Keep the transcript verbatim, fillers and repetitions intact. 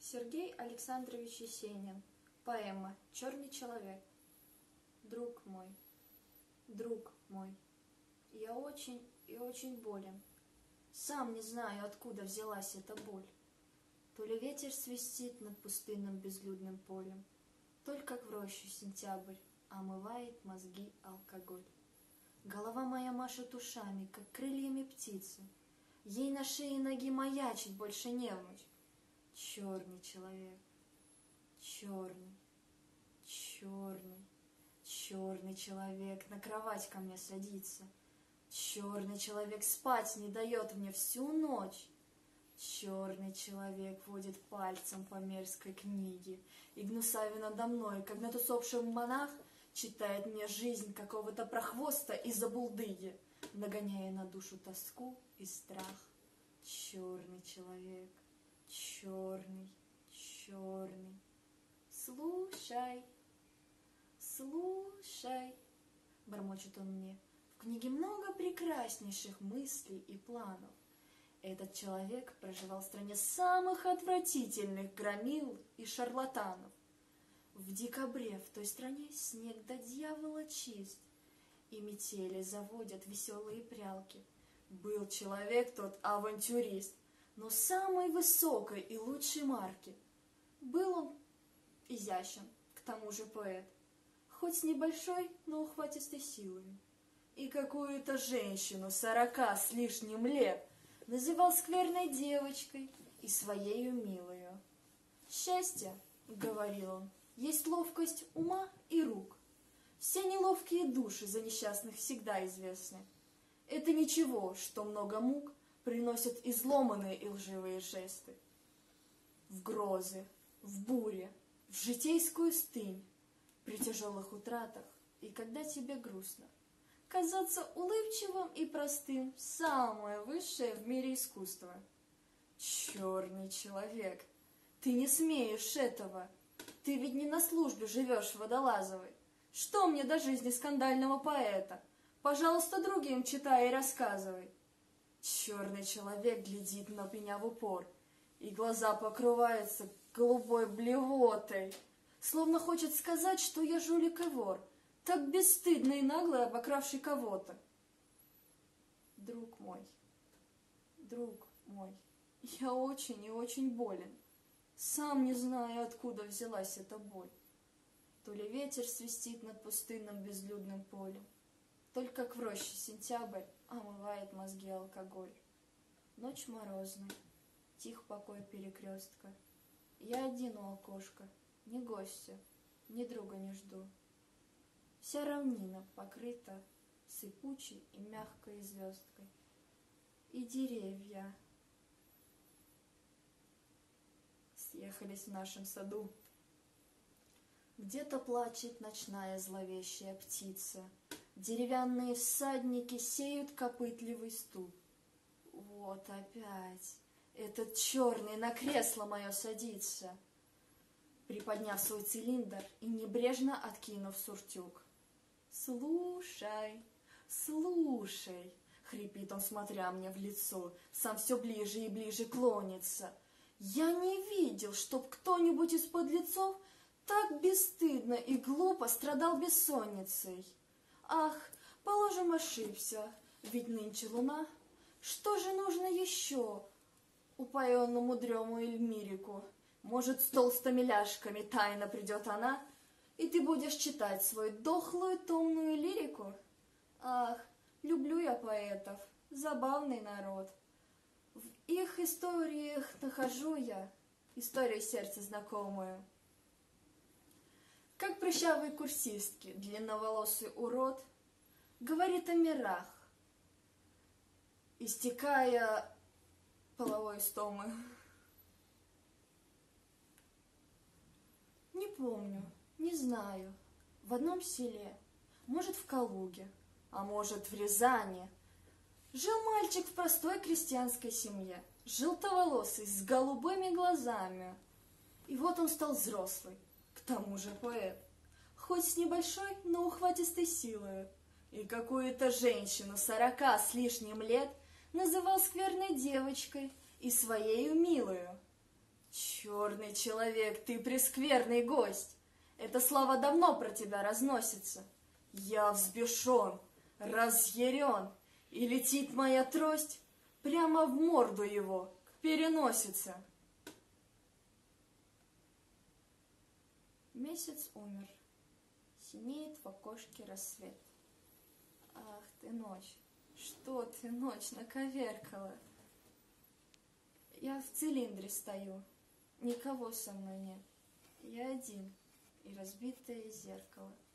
Сергей Александрович Есенин. Поэма «Черный человек». Друг мой, друг мой, я очень и очень болен. Сам не знаю, откуда взялась эта боль. То ли ветер свистит над пустынным безлюдным полем, то ли как в рощу сентябрь омывает мозги алкоголь. Голова моя машет ушами, как крыльями птицы. Ей на шее ноги маячить больше невмочь. Черный человек, черный, черный, черный человек на кровать ко мне садится. Черный человек спать не дает мне всю ночь. Черный человек водит пальцем по мерзкой книге, и гнусаве надо мной, как над усопшим монах, читает мне жизнь какого-то прохвоста из-за булдыги, нагоняя на душу тоску и страх. Черный человек, черный, черный, слушай, слушай, бормочет он мне, в книге много прекраснейших мыслей и планов. Этот человек проживал в стране самых отвратительных громил и шарлатанов. В декабре в той стране снег до дьявола чист, и метели заводят веселые прялки. Был человек тот авантюрист, но самой высокой и лучшей марки. Был он изящен, к тому же поэт, хоть с небольшой, но ухватистой силой. И какую-то женщину сорока с лишним лет называл скверной девочкой и своею милою. «Счастье, — говорил он, — есть ловкость ума и рук. Все неловкие души за несчастных всегда известны. Это ничего, что много мук приносят изломанные и лживые жесты. В грозы, в буре, в житейскую стынь, при тяжелых утратах и когда тебе грустно, казаться улыбчивым и простым — самое высшее в мире искусство. Черный человек, ты не смеешь этого. Ты ведь не на службе живешь водолазовой. Что мне до жизни скандального поэта? Пожалуйста, другим читай и рассказывай. Черный человек глядит на меня в упор, и глаза покрываются голубой блевотой, словно хочет сказать, что я жулик и вор, так бесстыдно и нагло обокравший кого-то. Друг мой, друг мой, я очень и очень болен. Сам не знаю, откуда взялась эта боль. То ли ветер свистит над пустынным безлюдным полем, то ли как в роще сентябрь омывает мозги алкоголь. Ночь морозная, тих покой перекрестка. Я один у окошка, ни гостя, ни друга не жду. Вся равнина покрыта сыпучей и мягкой звездкой. И деревья съехались в нашем саду. Где-то плачет ночная зловещая птица. Деревянные всадники сеют копытливый стук. Вот опять этот черный на кресло мое садится, приподняв свой цилиндр и небрежно откинув суртюк. «Слушай, слушай!» — хрипит он, смотря мне в лицо, сам все ближе и ближе клонится. «Я не видел, чтоб кто-нибудь из подлецов так бесстыдно и глупо страдал бессонницей. Ах, положим, ошибся, ведь нынче луна. Что же нужно еще упоенному дрему Эльмирику? Может, с толстыми ляжками тайно придет она, и ты будешь читать свою дохлую томную лирику? Ах, люблю я поэтов, забавный народ. В их историях нахожу я историю сердца знакомую. Как прыщавой курсистки длинноволосый урод говорит о мирах, истекая половой стомы. Не помню, не знаю, в одном селе, может, в Калуге, а может, в Рязани, жил мальчик в простой крестьянской семье, желтоволосый, с голубыми глазами. И вот он стал взрослый, к тому же поэт, хоть с небольшой, но ухватистой силой, и какую-то женщину сорока с лишним лет называл скверной девочкой и своею милою. Черный человек, ты прескверный гость. Эта слава давно про тебя разносится. Я взбешен, разъярен, и летит моя трость прямо в морду его, к переносице. Месяц умер, синеет в окошке рассвет. Ах ты, ночь, что ты, ночь, наковеркала? Я в цилиндре стою, никого со мной нет. Я один и разбитое зеркало.